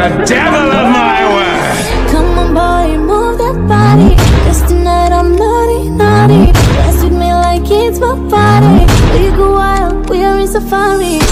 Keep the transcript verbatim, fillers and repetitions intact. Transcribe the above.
the devil of my word. Come on boy, move that body. Cause tonight I'm naughty, naughty. Dance with me like it's my party. We go wild, we are in safari.